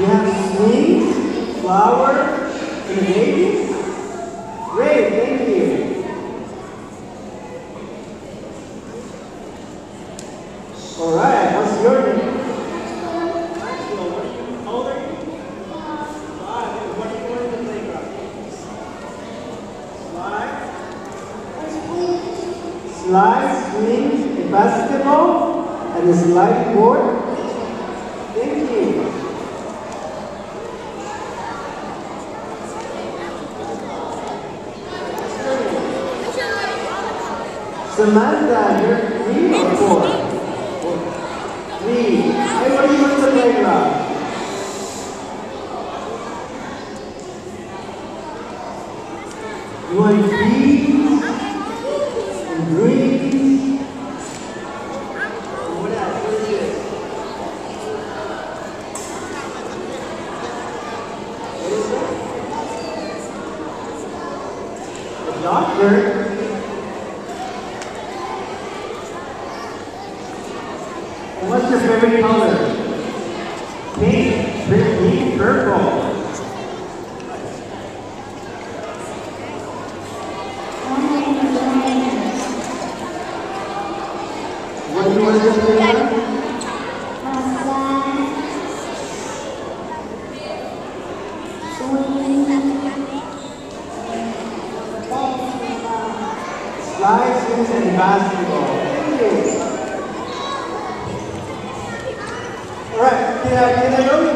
You have swings, flower, and babies? Great, thank you. Alright, what's your name? How old are you? 5. What are you doing in the playground? Slide, swing, a basketball, and a sliding board. Thank you. Samantha, you're 3 or 4? 3. Hey, what are you doing in the playground? You want trees and greens? What else? What is this? What is that? A doctor? What's your favorite color? Pink, green, purple. What do you want to do for that? Slide, swings, and basketball. Thank you. Alright, can I go?